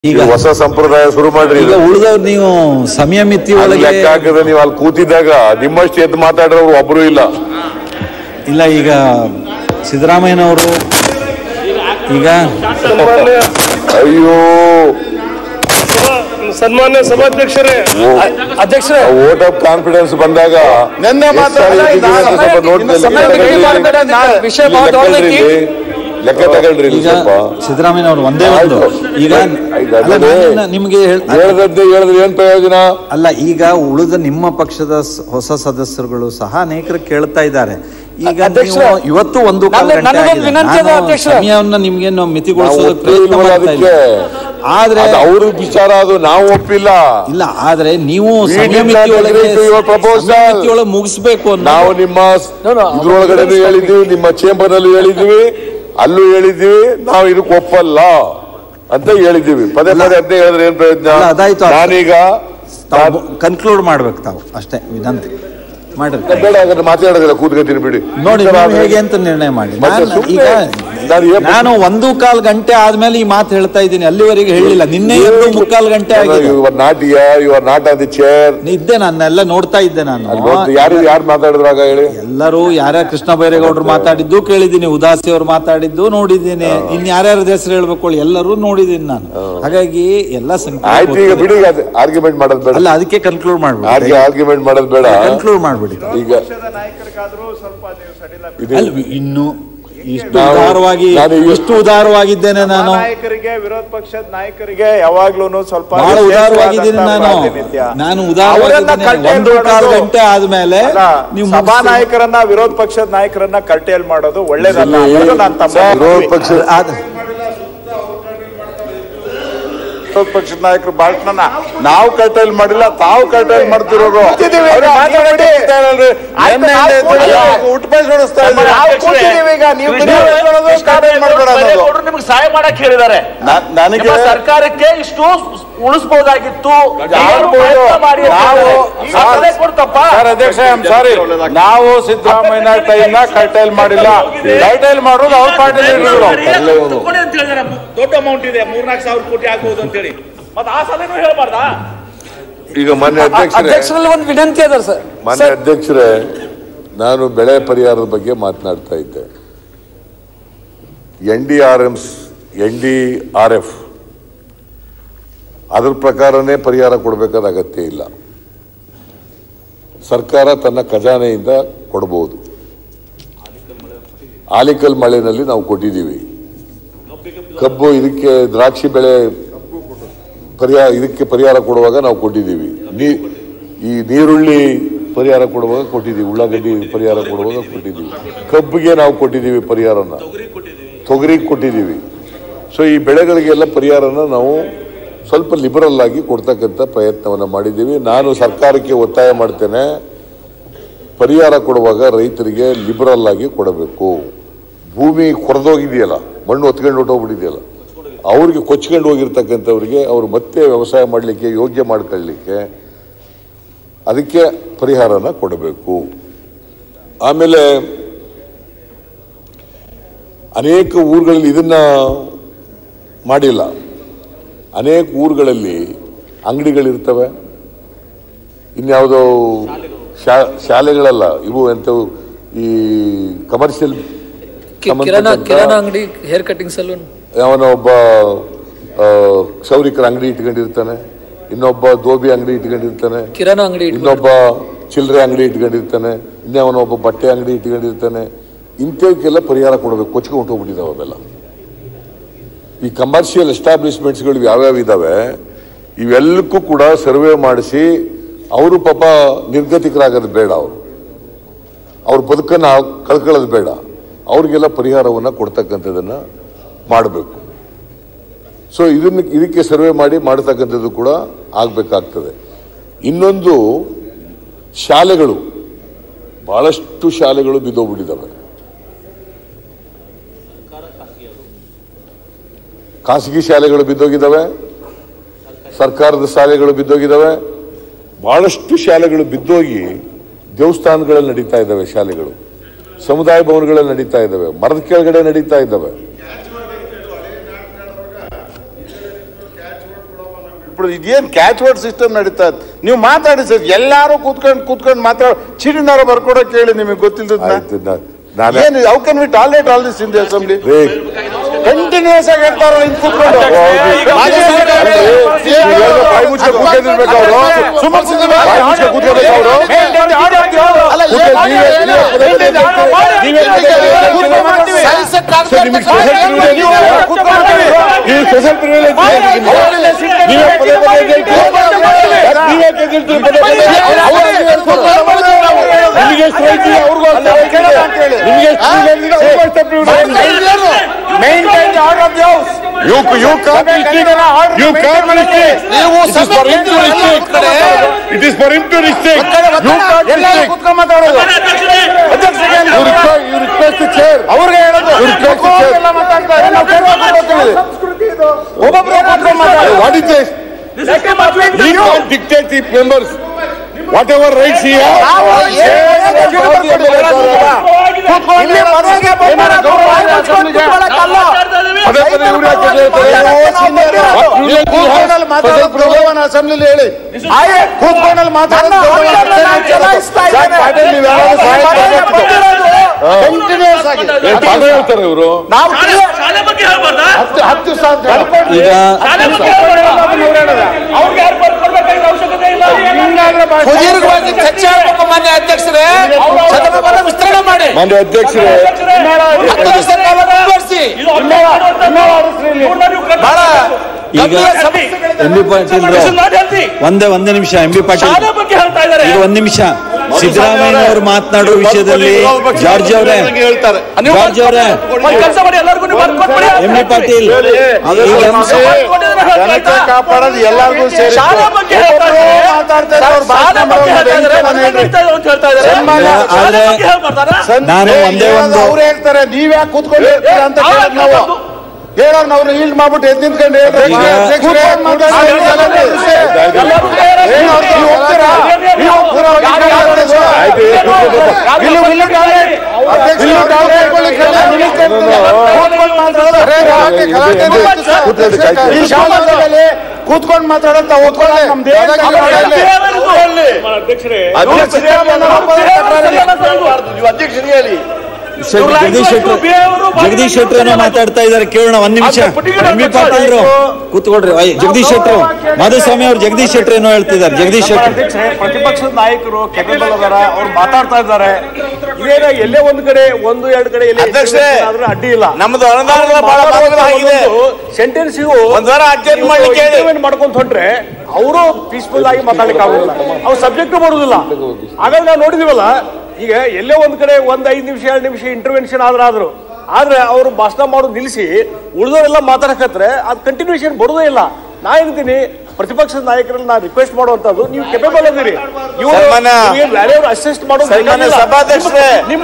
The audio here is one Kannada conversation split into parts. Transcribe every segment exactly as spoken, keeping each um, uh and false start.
ಈಗ ಹೊಸ ಸಂಪ್ರದಾಯ ಶುರು ಮಾಡ್ರಿ. ಈಗ ಉಳಿದವ್ರು ನೀವು ಸಮಯ ಮಿತಿ ಒಳಗೆ ಲೆಕ್ಕ ಹಾಕಿದ್ರೆ ನೀವು ಅಲ್ಲಿ ಕೂತಿದ್ದಾಗ ನಿಮ್ಮಷ್ಟು ಎದ್ದು ಮಾತಾಡೋರು ಒಬ್ರು ಇಲ್ಲ ಇಲ್ಲ. ಈಗ ಸಿದ್ದರಾಮಯ್ಯನವರು ಈಗ ಅಯ್ಯೋ ಸನ್ಮಾನ್ಯ ಸಭಾಧ್ಯಕ್ಷರೇ, ಅಧ್ಯಕ್ಷರೇ, ವೋಟ್ ಆಫ್ ಕಾನ್ಫಿಡೆನ್ಸ್ ಬಂದಾಗ ನಿನ್ನೆ ಲೆಕ್ಕ ತಗೊಳ್ರಿ. ಈಗ ಸಿದ್ದರಾಮಯ್ಯನವರು ಒಂದೇ ಒಂದು ಈಗ ನಿಮ್ಗೆ ಹೇಳದದ್ದೇ ಹೇಳಿದ್ರೆ ಏನ್ ಪ್ರಯೋಜನ ಅಲ್ಲ. ಈಗ ಉಳಿದ ನಿಮ್ಮ ಪಕ್ಷದ ಹೊಸ ಸದಸ್ಯರುಗಳು ಸಹ ಅನೇಕರು ಕೇಳ್ತಾ ಇದ್ದಾರೆ. ಈಗ ಇವತ್ತು ಒಂದು ಸಮಯವನ್ನ ನಿಮ್ಗೆ ಮಿತಿಗೊಳಿಸೋದಕ್ಕೆ ಪ್ರಯತ್ನ ಮಾಡ್ತಾ ಇಲ್ಲ. ಆದ್ರೆ ಅವ್ರ ವಿಚಾರ ಅದು ನಾವು ಒಪ್ಪಿಲ್ಲ. ಇಲ್ಲ, ಆದ್ರೆ ನೀವು ಪ್ರಪೋಸಲ್ ಮುಗಿಸ್ಬೇಕು. ನಾವು ನಿಮ್ಮ ಇದ್ರೊಳಗಡೆ ಹೇಳಿದ್ವಿ, ನಿಮ್ಮ ಚೇಂಬರ್ ನಲ್ಲಿ ಹೇಳಿದ್ವಿ, ಅಲ್ಲೂ ಹೇಳಿದ್ವಿ, ನಾವು ಇದಕ್ಕೆ ಒಪ್ಪಲ್ಲ ಅಂತ ಹೇಳಿದ್ದೀವಿ. ಪದೇ ಪದೇ ಅಂತ ಹೇಳಿದ್ರೆ ಏನ್ ಪ್ರಯೋಜನ? ಅದಾಯ್ತು. ನಾನೀಗ ಕನ್ಕ್ಲೂಡ್ ಮಾಡ್ಬೇಕು ತಾವು ಅಷ್ಟೇ ವಿನಂತಿ ಮಾಡಿರ್ತಾರೆ. ಬೇಡ ಹಾಗಾದ್ರೆ ಮಾತಾಡೋದಿಲ್ಲ, ಕೂತ್ಕೊತೀನಿ ಬಿಡಿ. ನೋಡಿ ಹೇಗೆ ಅಂತ ನಿರ್ಣಯ ಮಾಡಿ. ಈಗ ನಾನು ಒಂದು ಕಾಲ್ ಗಂಟೆ ಆದ್ಮೇಲೆ ಈ ಮಾತು ಹೇಳ್ತಾ ಇದ್ದೀನಿ, ಅಲ್ಲಿವರೆಗೆ ಹೇಳಿಲ್ಲ. ನಿನ್ನೆ ಎರಡು ಮುಕ್ಕಾಲು ಗಂಟೆ ಆಗಿದೆ. You're not here, you're not on the chair. ಇದ್ದೆ, ನಾನೆಲ್ಲ ನೋಡ್ತಾ ಇದ್ದೆ. ನಾನು ಯಾರು ಯಾರು ಮಾತಾಡಿದ್ರಾಗ ಹೇಳಿ? ಎಲ್ಲರೂ ಯಾರ್ಯಾರು ಕೃಷ್ಣ ಬೈರೇಗೌಡರು ಮಾತಾಡಿದ್ದು ಕೇಳಿದ್ದೀನಿ, ಉದಾಸಿ ಅವರು ಮಾತಾಡಿದ್ದು ನೋಡಿದ್ದೀನಿ, ಇನ್ ಯಾರ್ಯಾರ ಹೆಸರು ಹೇಳ್ಬೇಕು ಎಲ್ಲರೂ ನೋಡಿದ್ದೀನಿ ನಾನು. ಹಾಗಾಗಿ ಎಲ್ಲ ಆಯ್ತು, ಈಗ ಬಿಡಿ, ಆರ್ಗ್ಯುಮೆಂಟ್ ಮಾಡೋದು ಬೇಡ. ಅಲ್ಲ, ಅದಕ್ಕೆ ಕನ್ಕ್ಲೂಡ್ ಮಾಡ್ಬಿಡಿ. ಆರ್ಗ್ಯುಮೆಂಟ್ ಮಾಡೋದು ಬೇಡ, ಕನ್ಕ್ಲೂಡ್ ಮಾಡ್ಬಿಡಿ. ಈಗ ಇನ್ನು ಇಷ್ಟು ಉದಾರವಾಗಿ ಇಷ್ಟು ಉದಾರವಾಗಿದ್ದೇನೆ ನಾನು. ನಾಯಕರಿಗೆ, ವಿರೋಧ ಪಕ್ಷದ ನಾಯಕರಿಗೆ ಯಾವಾಗ್ಲೂ ಸ್ವಲ್ಪ ಬಹಳ ಉದಾರವಾಗಿದ್ದೀನಿ ನಾನು. ನಾನು ಉದಾರವಾಗಿದ್ದೇನೆ. ಒಂದು ಕಾಲು ಗಂಟೆ ಆದ್ಮೇಲೆ ನೀವು ಸಭಾ ನಾಯಕರನ್ನ, ವಿರೋಧ ಪಕ್ಷದ ನಾಯಕರನ್ನ ಕರ್ಟೇಲ್ ಮಾಡೋದು ಒಳ್ಳೇದಲ್ಲ. ನಾನು ತಮ್ಮ ವಿರೋಧ ಪಕ್ಷ ವಿರೋಧ ಪಕ್ಷದ ನಾಯಕರು ಭಾಷಣ ನಾವು ಕರ್ಟೇಲ್ ಮಾಡಿಲ್ಲ, ತಾವು ಕರ್ಟೇಲ್ ಮಾಡ್ತಿರೋದು. ನಿಮ್ಗೆ ಸಹಾಯ ಮಾಡಕ್ ಹೇಳಿದ್ದಾರೆ. ನನಗೆ ಸರ್ಕಾರಕ್ಕೆ ಇಷ್ಟು ಉಳಿಸಬಹುದಾಗಿತ್ತು. ಸಾರಿ, ನಾವು ಸಿದ್ದರಾಮಯ್ಯ ಟೈಮ್ ಕರ್ಟೇಲ್ ಮಾಡಿಲ್ಲ. ಕರ್ಟೇಲ್ ಮಾಡೋದು ಅವ್ರ ಪಾರ್ಟಿ ದೊಡ್ಡ ಅಮೌಂಟ್ ಇದೆ, ಮೂರ್ನಾಲ್ಕು ಸಾವಿರ ಕೋಟಿ ಆಗ್ಬಹುದು ಅಂತ ಹೇಳಿ ಮತ್ತೆ ಆ ಸಲನೂ ಹೇಳ್ಬಾರ್ದಾ? ಈಗ ಮಾನ್ಯ ಅಧ್ಯಕ್ಷರಲ್ಲಿ ಒಂದು ವಿನಂತಿ ಅದ ಸರ್. ಮಾನ್ಯ ಅಧ್ಯಕ್ಷರೇ, ನಾನು ಬೆಳೆ ಪರಿಹಾರದ ಬಗ್ಗೆ ಮಾತನಾಡ್ತಾ ಇದ್ದೆ. N D R M N D R F ಅದ್ರ ಪ್ರಕಾರನೇ ಪರಿಹಾರ ಕೊಡಬೇಕಾದ ಅಗತ್ಯ ಇಲ್ಲ. ಸರ್ಕಾರ ತನ್ನ ಖಜಾನೆಯಿಂದ ಕೊಡಬಹುದು. ಆಲಿಕಲ್ ಮಳೆನಲ್ಲಿ ನಾವು ಕೊಟ್ಟಿದ್ದೀವಿ. ಕಬ್ಬು ಇದಕ್ಕೆ ದ್ರಾಕ್ಷಿ ಬೆಳೆ ಪರಿಹಾರ ಇದಕ್ಕೆ ಪರಿಹಾರ ಕೊಡುವಾಗ ನಾವು ಕೊಟ್ಟಿದ್ದೀವಿ. ನೀ ಈ ನೀರುಳ್ಳಿ ಪರಿಹಾರ ಕೊಡುವಾಗ ಕೊಟ್ಟಿದ್ದೀವಿ. ಉಳ್ಳಾಗಡ್ಡಿ ಪರಿಹಾರ ಕೊಡುವಾಗ ಕೊಟ್ಟಿದ್ದೀವಿ. ಕಬ್ಬಿಗೆ ನಾವು ಕೊಟ್ಟಿದ್ದೀವಿ ಪರಿಹಾರನ, ತೊಗರಿಗೆ ಕೊಟ್ಟಿದ್ದೀವಿ. ಸೊ ಈ ಬೆಳೆಗಳಿಗೆಲ್ಲ ಪರಿಹಾರನ ನಾವು ಸ್ವಲ್ಪ ಲಿಬರಲ್ ಆಗಿ ಕೊಡ್ತಕ್ಕಂಥ ಪ್ರಯತ್ನವನ್ನು ಮಾಡಿದ್ದೀವಿ. ನಾನು ಸರ್ಕಾರಕ್ಕೆ ಒತ್ತಾಯ ಮಾಡ್ತೇನೆ, ಪರಿಹಾರ ಕೊಡುವಾಗ ರೈತರಿಗೆ ಲಿಬರಲ್ ಆಗಿ ಕೊಡಬೇಕು. ಭೂಮಿ ಕೊರೆದೋಗಿದೆಯಲ್ಲ, ಮಣ್ಣು ಹೊತ್ಕೊಂಡು ಹೊಟ್ಟೋಗ್ಬಿಟ್ಟಿದೆಯಲ್ಲ, ಅವ್ರಿಗೆ ಕೊಚ್ಕೊಂಡು ಹೋಗಿರ್ತಕ್ಕಂಥವ್ರಿಗೆ ಅವರು ಮತ್ತೆ ವ್ಯವಸಾಯ ಮಾಡಲಿಕ್ಕೆ ಯೋಗ್ಯ ಮಾಡ್ಕೊಳ್ಳಿಕ್ಕೆ ಅದಕ್ಕೆ ಪರಿಹಾರನ ಕೊಡಬೇಕು. ಆಮೇಲೆ ಅನೇಕ ಊರುಗಳಲ್ಲಿ ಇದನ್ನ ಮಾಡಿಲ್ಲ. ಅನೇಕ ಊರುಗಳಲ್ಲಿ ಅಂಗಡಿಗಳಿರ್ತವೆ, ಇನ್ಯಾವುದೋ ಶಾಲೆಗಳಲ್ಲ ಇವು ಎಂಥವು, ಈ ಕಮರ್ಷಿಯಲ್ ಅಂಗಡಿ, ಹೇರ್ ಕಟಿಂಗ್ ಸಲೂನ್. ಅವನ ಒಬ್ಬ ಕ್ಷೌರಿಕರ ಅಂಗಡಿ ಇಟ್ಕೊಂಡಿರ್ತಾನೆ, ಇನ್ನೊಬ್ಬ ದೋಬಿ ಅಂಗಡಿ ಇಟ್ಕೊಂಡಿರ್ತಾನೆ, ಕಿರಾಣಾ ಅಂಗಡಿ, ಇನ್ನೊಬ್ಬ ಚಿಲ್ಲರೆ ಅಂಗಡಿ ಇಟ್ಕೊಂಡಿರ್ತಾನೆ, ಇನ್ನವನೊಬ್ಬ ಬಟ್ಟೆ ಅಂಗಡಿ ಇಟ್ಕೊಂಡಿರ್ತಾನೆ. ಇಂಥವಕ್ಕೆಲ್ಲ ಪರಿಹಾರ ಕೊಡಬೇಕು. ಕೊಚ್ಕೊಂಡು ಹೊಂಟೋಗ್ಬಿಟ್ಟಿದ್ದಾವೆ ಅವೆಲ್ಲ. ಈ ಕಮರ್ಷಿಯಲ್ ಎಸ್ಟಾಬ್ಲಿಷ್ಮೆಂಟ್ಸ್ಗಳು ಯಾವ್ಯಾವ ಇದ್ದಾವೆ ಇವೆಲ್ಲಕ್ಕೂ ಕೂಡ ಸರ್ವೆ ಮಾಡಿಸಿ ಅವರು ಪಾಪ ನಿರ್ಗತಿಕರಾಗೋದು ಬೇಡ, ಅವರು ಅವ್ರ ಬದುಕನ್ನು ಕಳ್ಕೊಳ್ಳೋದು ಬೇಡ, ಅವ್ರಿಗೆಲ್ಲ ಪರಿಹಾರವನ್ನು ಕೊಡ್ತಕ್ಕಂಥದ್ದನ್ನು ಮಾಡಬೇಕು. ಸೊ ಇದನ್ನು ಇದಕ್ಕೆ ಸರ್ವೆ ಮಾಡಿ ಮಾಡತಕ್ಕಂಥದ್ದು ಕೂಡ ಆಗಬೇಕಾಗ್ತದೆ. ಇನ್ನೊಂದು, ಶಾಲೆಗಳು, ಬಹಳಷ್ಟು ಶಾಲೆಗಳು ಬಿದ್ದೋಗ್ಬಿಟ್ಟಿದ್ದಾವೆ. ಖಾಸಗಿ ಶಾಲೆಗಳು ಬಿದ್ದೋಗಿದ್ದಾವೆ, ಸರ್ಕಾರದ ಶಾಲೆಗಳು ಬಿದ್ದೋಗಿದ್ದಾವೆ. ಬಹಳಷ್ಟು ಶಾಲೆಗಳು ಬಿದ್ದೋಗಿ ದೇವಸ್ಥಾನಗಳಲ್ಲಿ ನಡೀತಾ ಇದ್ದಾವೆ, ಶಾಲೆಗಳು ಸಮುದಾಯ ಭವನಗಳಲ್ಲಿ ನಡೀತಾ ಇದ್ದಾವೆ, ಮರದ ಕೆಳಗಡೆ ನಡೀತಾ ಇದ್ದಾವೆ. ఇప్పుడు ಇದೇನು ಕ್ಯಾಚ್ ವರ್ಡ್ ಸಿಸ್ಟಮ್ ನಡೀತಾ ಇದೆ. ನೀವು ಮಾತಾಡಿ ಸರ್, ಎಲ್ಲಾರು ಕೂತ್ಕೊಂಡು ಕೂತ್ಕೊಂಡು ಮಾತಾಡ ಚೀಟಿನಾರ ಬರ್ಕೊಡಕ್ ಹೇಳಿ ನಿಮಗೆ ಗೊತ್ತಿಲ್ಲ. ಏನು how can we tolerate all this in the assembly? Continuous ಆಗಿ ಹೇಳ್ತಾರ ಇಲ್ಲಿ ಕೂತ್ಕೊಂಡು special privilege maintain the order of the house. You you can't restrict. You can't restrict. It is for him to restrict. It is for him to restrict. You can't restrict. ಕೂತ್ಕೊಂಡು ಮಾತಾಡೋದು. ಅಧ್ಯಕ್ಷರಿಗೆ you request you request the chair. ಅವರಿಗೆ ಹೇಳೋದು. You request the chair. ಎಲ್ಲ ಮಾತಾಡ್ತಾರೆ. ನಾವು ಕೇಳಬೇಕು ಹೋಗ್ತೀವಿ. ಸಂಸ್ಕೃತಿ ಇದು. ಒಬ್ಬೊಬ್ಬರು ಕೂತ್ಕೊಂಡು ಮಾತಾಡೋದು. What is this? You can't dictate the members. Whatever rights he has. Assembly ಹೇಳಿ ಕೂತ್ಕೊಂಡಲ್ಲಿ ಮಾತಾಡೋದು ಕಂಟಿನ್ಯೂಸ್ ಆಗಿ ಹೇಳ್ತಾರೆ ಇವರು. ನಾವು ಹತ್ತು ಸಾವಿರ ಸುದೀರ್ಘವಾಗಿ ಚರ್ಚೆ ಆಗಬೇಕು. ಮಾನ್ಯ ಅಧ್ಯಕ್ಷರೇ, ಸದನವನ್ನು ವಿಸ್ತರಣೆ ಮಾಡಿ. ಮಾನ್ಯ ಅಧ್ಯಕ್ಷರೇ, ಮುಂದುವರಿಸಿ. ಈಗ ಎಂ ಬಿ ಪಾಟೀಲ್ ಒಂದೇ ಒಂದೇ ನಿಮಿಷ. ಎಂ ಬಿ ಪಾಟೀಲ್ ಈಗ ಒಂದ್ ನಿಮಿಷ. ಸಿದ್ದರಾಮಯ್ಯನವರು ಮಾತನಾಡುವ ವಿಷಯದಲ್ಲಿ ಜಾರ್ಜ್ ಅವರೇ ಜಾರ್ಜ್ ಅವರೇ ಎಂ ಬಿ ಪಾಟೀಲ್ ಕಾಪಾಡೋದು ಎಲ್ಲರಿಗೂ ಸೇರಿ ನಾನು ಒಂದೇ ಒಂದು ಅವ್ರು ಹೇಳ್ತಾರೆ, ನೀವ್ಯಾಕೆ ಕೂತ್ಕೊಂಡಿರ್ತೀರ ಅಂತ ಕೇಳೋದು ನಾವು ಹೇಳೋರು. ನಾವು ಈಲ್ಡ್ ಮಾಡ್ಬಿಟ್ಟು ಎದ್ದು ನಿಂತ್ಕೊಂಡು ಕೂತ್ಕೊಂಡು ಮಾತಾಡಂತ ಓದ್ಕೊಳ್ಳಿ. ನಮ್ದು ಅಧ್ಯಕ್ಷರಿಗೆ ಹೇಳಿ. ಜಗದೀಶ್ ಶೆಟ್ಟರ್ ಜಗದೀಶ್ ಶೆಟ್ಟರ್ ಏನೋ ಮಾತಾಡ್ತಾ ಇದ್ದಾರೆ, ಕೇಳೋಣ ಒಂದ್ ನಿಮಿಷ. ಎಂ ಬಿ ಪಾಟೀಲ್ ಕೂತ್ಕೊಡ್ರಿ. ಜಗದೀಶ್ ಶೆಟ್ಟರ್, ಮಾಧುಸ್ವಾಮಿ ಅವರು ಜಗದೀಶ್ ಶೆಟ್ಟರ್ ಏನೋ ಹೇಳ್ತಿದ್ದಾರೆ. ಜಗದೀಶ್ ಶೆಟ್ಟರ್ ಪ್ರತಿಪಕ್ಷದ ನಾಯಕರು ಕೆಪಬಲ್ ಅದಾರ, ಅವ್ರು ಮಾತಾಡ್ತಾ ಇದ್ದಾರೆ. ಇದೇನ ಎಲ್ಲೇ ಒಂದ್ ಕಡೆ ಒಂದು ಎರಡು ಕಡೆ ಅಡ್ಡಿ ಇಲ್ಲ. ನಮ್ದು ಸೆಂಟೆನ್ಸಿಗೂ ಒಂದ್ವಾರ ಅಡ್ಜಸ್ಟ್ ಮಾಡ್ಲಿಕ್ಕೆ ಮಾಡ್ಕೊಂತ ಹೊಂಟ್ರೆ ಅವರು ಪೀಸ್ಫುಲ್ ಆಗಿ ಮಾತಾಡ್ಲಿಕ್ಕೆ ಆಗೋದಿಲ್ಲ, ಅವ್ರು ಸಬ್ಜೆಕ್ಟ್ ಬರುದಿಲ್ಲ. ಹಾಗಾಗಿ ನಾವು ನೋಡಿದಿವಲ್ಲ, ಈಗ ಎಲ್ಲೇ ಒಂದ್ ಕಡೆ ಒಂದ್ ಐದು ನಿಮಿಷ ಎರಡು ನಿಮಿಷ ಇಂಟರ್ವೆನ್ಷನ್ ಆದ್ರ ಆದ್ರು ಆದ್ರೆ ಅವರು ಭಾಷಣ ಮಾಡೋದು ನಿಲ್ಲಿಸಿ ಉಳಿದವರೆಲ್ಲ ಮಾತಾಡಕತ್ರೆ ಅದು ಕಂಟಿನ್ಯೂಷನ್ ಬರೋದೇ ಇಲ್ಲ. ನಾ ಹೇಳ್ತೀನಿ, ಪ್ರತಿಪಕ್ಷದ ನಾಯಕರಲ್ಲಿ ನಾ ರಿಕ್ವೆಸ್ಟ್ ಮಾಡುವಂತದ್ದು, ನೀವು ಕೆಪಬಲ್ ಅದೀರಿ, ಇವರು ಅಸಿಸ್ಟ್ ಮಾಡೋದು. ಸಭಾಧ್ಯಕ್ಷರೇ, ನಿಮ್ಮ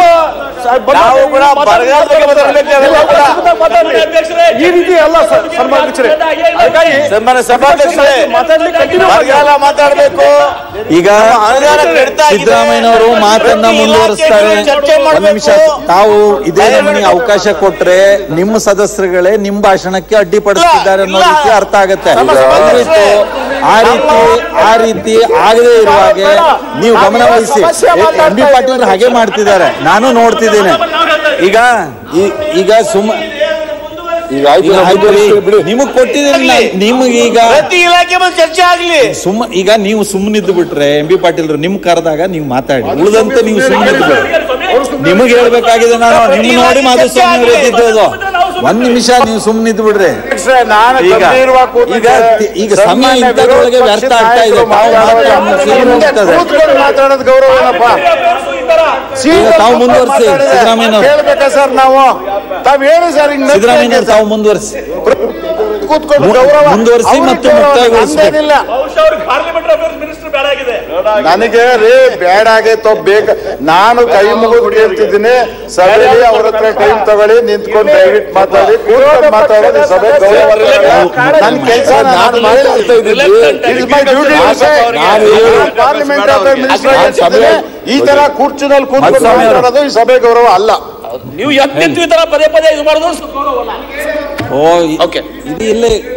ಈ ರೀತಿ ಎಲ್ಲ ಸನ್ಮಾನಿಸರೇ, ಸಭಾಧ್ಯಕ್ಷರೇ ಮಾತಾಡಬೇಕು. ಈಗ ಸಿದ್ದರಾಮಯ್ಯನವರು ಮಾತನ್ನ ಮುಂದುವರಿಸ್ತಾರೆ. ಒಂದು ನಿಮಿಷ, ತಾವು ಇದೇ ನಮೂನಿ ಅವಕಾಶ ಕೊಟ್ರೆ ನಿಮ್ಮ ಸದಸ್ಯರುಗಳೇ ನಿಮ್ಮ ಭಾಷಣಕ್ಕೆ ಅಡ್ಡಿಪಡಿಸ್ತಿದ್ದಾರೆ ಅನ್ನೋ ರೀತಿ ಅರ್ಥ ಆಗತ್ತೆ. ಆ ರೀತಿ ಆ ರೀತಿ ಆಗದೆ ಇರುವಾಗ ನೀವು ಗಮನ ವಹಿಸಿ. ಎಂ ಬಿ ಪಾಟೀಲ್ ಹಾಗೆ ಮಾಡ್ತಿದ್ದಾರೆ, ನಾನು ನೋಡ್ತಿದ್ದೇನೆ. ಈಗ ಈಗ ಸುಮ್ಮ ನಿಮಗ್ ಕೊಟ್ಟಿದ್ದೀನಿ, ನಿಮ್ಗೆ ಈಗ ಚರ್ಚೆ ಆಗ್ಲಿ. ಸುಮ್ಮ ಈಗ ನೀವು ಸುಮ್ಮನಿದ್ದು ಬಿಟ್ರೆ ಎಂ ಬಿ ಪಾಟೀಲ್ ನಿಮ್ ಕರೆದಾಗ ನೀವು ಮಾತಾಡಿ, ಉಳಿದಂತೆ ನೀವು ಸುಮ್ಮನಿದ್ದು ಬಿಡ್ರಿ. ನಿಮಗೆ ಹೇಳ್ಬೇಕಾಗಿದೆ ನಾನು ನಿಮ್ ನೋಡಿ ಮಾಧುಸ್ವಾಮಿ ಅವರು ಎದ್ದಿದ್ದು. ಒಂದ್ ನಿಮಿಷ ನೀವು ಸುಮ್ಮನಿದ್ದು ಬಿಡ್ರಿ. ಈಗ ಈಗ ಈಗ ಸಮಯ ಇಂಥದ್ರೊಳಗೆ ವ್ಯರ್ಥ ಆಗ್ತಾ ಇದೆ. ಮಾತಾಡೋದು ಗೌರವ ಏನಪ್ಪ? ತಾವು ಮುಂದುವರಿಸಿ ಸಿದ್ದರಾಮಯ್ಯ ಹೇಳ್ಬೇಕಾ ಸರ್? ನಾವು ತಾವ್ ಹೇಳಿ ಸರ್. ಸಿದ್ದರಾಮಯ್ಯ ತಾವು ಮುಂದುವರಿಸಿ ಕೂತ್ಕೊಂಡು ಗೌರವ ಮುಂದುವರಿಸಿ ಮತ್ತು ಮುಕ್ತಾಯಗೊಳಿಸಬೇಕಿಲ್ಲ. ನನಗೆ ರೀ ಬೇಡ ಆಗೈತೋ ಬೇಗ. ನಾನು ಕೈ ಮುಗಿದು ಕೇಳ್ತಿದ್ದೀನಿ, ಸಭೆಯಲ್ಲಿ ಅವ್ರ ಹತ್ರ ಟೈಮ್ ತಗೊಳ್ಳಿ, ನಿಂತ್ಕೊಂಡು ದಯವಿಟ್ಟು ಮಾತಾಡಿ, ಕೂತ್ಕೊಂಡು ಮಾತಾಡೋದು ಸಭೆ ಗೌರವ. ನನ್ನ ಕೆಲಸ ನಾನು ಮಾಡ್ತಾ ಇದ್ದೀನಿ. ಪಾರ್ಲಿಮೆಂಟ್ ಈ ತರ ಕುರ್ಚಿನಲ್ಲಿ ಕೂತ್ಕೊಂಡು ಮಾತಾಡೋದು ಈ ಸಭೆ ಗೌರವ ಅಲ್ಲ. ನೀವು ಎತ್ತಿತ್ತು ಈ ತರ ಪದೇ ಪದೇ ಇದು ಮಾಡೋದು ಓ ಇದು ಇಲ್ಲೇ